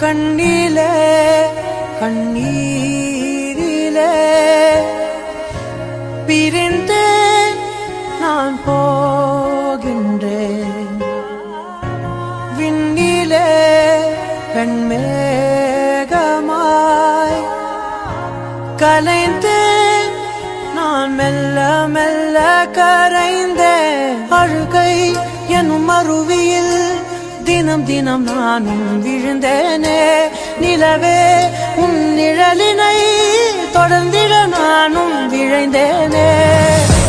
கண்ணிலே கண்ணீரிலே பிரிந்தே நான் போகின்றேன். விண்ணிலே வெண்மேகமாய் கலைந்தேன் நான் மெல்ல மெல்ல கரைந்தேன். அழுகை எனும் அருவியில் தினம் தினம் நானும் விழுந்தேனே. நிலவே உன் நிழலினை தொடர்ந்திட நானும் விழைந்தேனே.